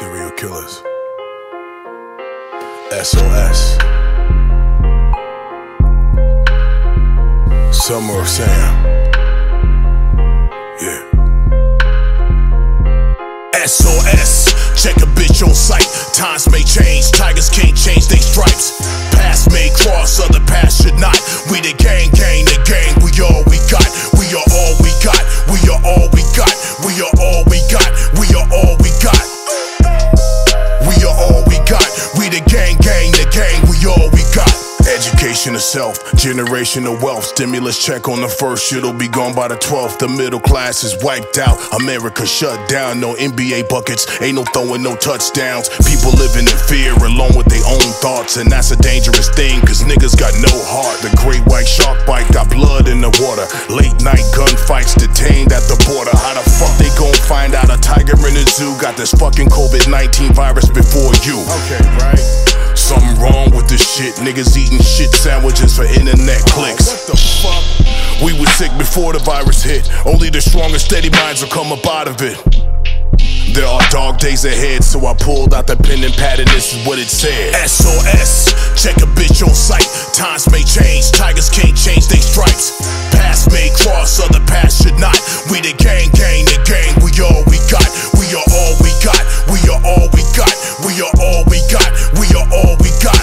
Serial killers. SOS. Summer of Sam. Yeah. SOS. Check a bitch on sight. Times may change. Tigers can't change they stripes. Past may cross, other paths should not. We the gang, the gang. We all we got. We are all we got. We are all we got. We are all we got. We are all we got. We are all we got. We the gang, the gang. We all we got. Education of self, generational wealth. Stimulus check on the first, it'll be gone by the 12th. The middle class is wiped out, America shut down. No NBA buckets, ain't no throwing no touchdowns. People living in fear, alone with their own thoughts. And that's a dangerous thing, cause niggas got no heart. The great white shark bite got blood in the water. Late night gunfights detained at the border. How the fuck they gon' find out a tiger in the zoo got this fucking COVID-19 virus before you? Okay, right? Something wrong with this shit. Niggas eating shit sandwiches for internet clicks. What the fuck? We were sick before the virus hit. Only the strong and steady minds will come up out of it. There are dark days ahead, so I pulled out the pen and pad and this is what it said. SOS, check a bitch on sight. Times may change, tigers can't change they stripes. Past may cross, other paths should not. We the gang, the gang. We all we got. We are all we got. We are all we got. We are all we got. We are all we got.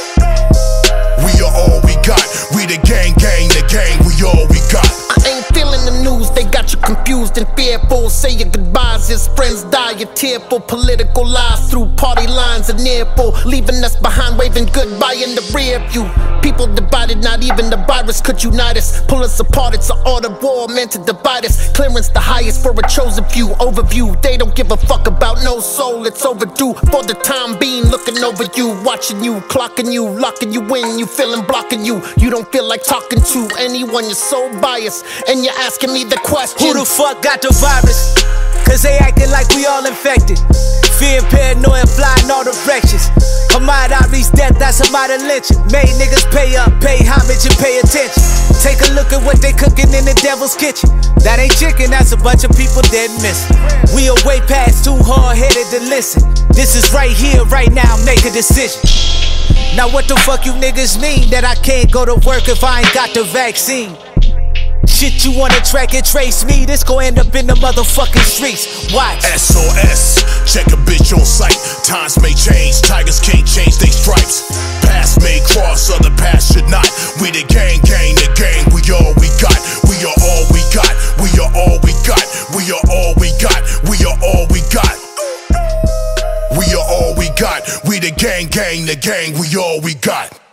We are all we got. We the gang, the gang. We all we got. I ain't feeling the news, they got you confused and fearful. Say your goodbyes as friends die, you're tearful. Political lies through party lines are nearful, leaving us behind, waving goodbye in the rear view. People divided, not even the virus could unite us. Pull us apart, it's an art of war meant to divide us. Clearance the highest for a chosen few. Overview, they don't give a fuck about no soul, it's overdue. For the time being, looking over you, watching you, clocking you, locking you in. You feeling blocking you, you don't feel like talking to anyone. You're so biased, and you're asking me the question, who the fuck got the virus? Cause they acting like we all infected. Fear and paranoia fly in all directions. Hamad Ari's death, that's Hamad lynching. Made niggas pay up, pay homage and pay attention. Take a look at what they cooking in the devil's kitchen. That ain't chicken, that's a bunch of people dead missing. We are way past too hard-headed to listen. This is right here, right now, make a decision. Now what the fuck you niggas mean that I can't go to work if I ain't got the vaccine? Shit, you wanna track and trace me, this gon' end up in the motherfucking streets. Watch. SOS, check a bitch on sight. Times may change, tigers can't change they stripes. Past may cross, other paths should not. We the gang, the gang. We all we got. We are all we got. We are all we got. We are all we got. We are all we got. We are all we got. We the gang, the gang. We all we got.